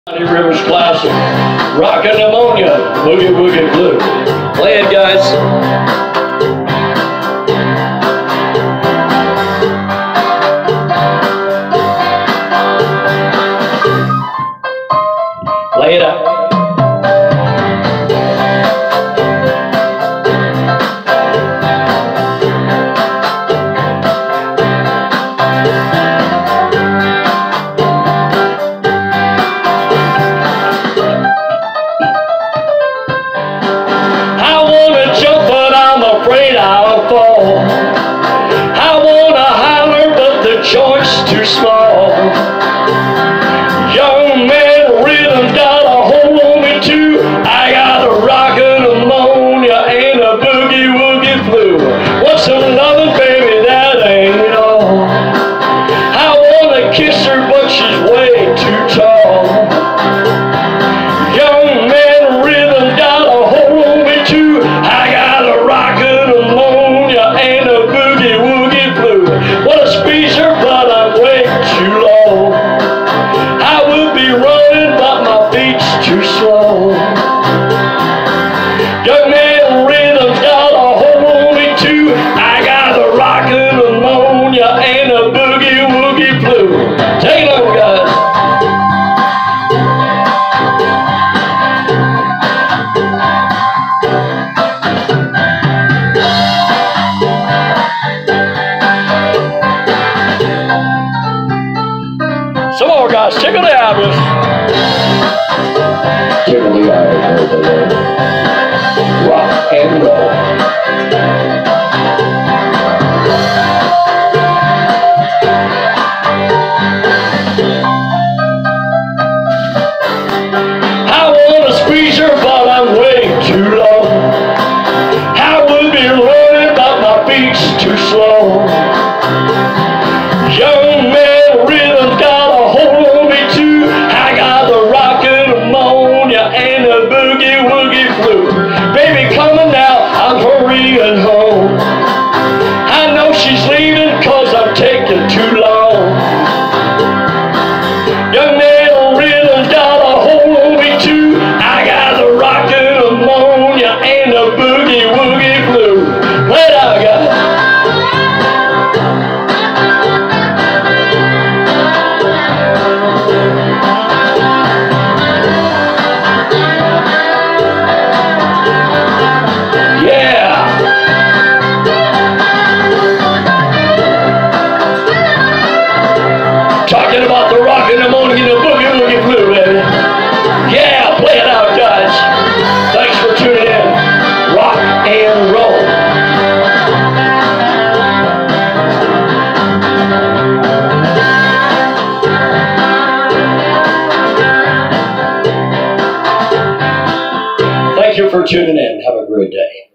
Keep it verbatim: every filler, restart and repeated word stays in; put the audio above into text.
Johnny Rivers classic, Rockin' Pneumonia, Boogie Woogie Blue. Play it, guys. Play it out. I'll fall. I wanna holler, but the joint's too small. Young man, rhythm got a hold on me too. I got a rockin' pneumonia and a boogie woogie flu. What's some lovin', baby? That ain't all. I wanna kiss her, but she's way too tall. Young man, rhythm got a hold on me too. I got a rockin' and a boogie woogie blue. What a squeezer, but I'm way too low. I would be running, but my feet's too slow. Young man, rhythm's got a hold on me too. I got a rockin' pneumonia and a boogie woogie blue. Take it over, guys. Some more, guys. Tickle the ivories. Tickle the ivories. Rock and roll. I want to squeeze her, but I'm way too low. I would be running, but my feet's too slow. Young man, rhythm got a hold on me too. I got the rockin' pneumonia and the boogie woogie flu. Baby, coming now, I'm hurrying home. I know she's leaving cause I'm taking too long. Young man, rhythm's got a hold on me too. I got the rockin' pneumonia and the boogie woogie flu. Play it out, guys. Talking about the rockin' pneumonia and the boogie woogie flu, baby. Yeah, play it out, guys. Thanks for tuning in. Rock and roll. Thank you for tuning in. Have a great day.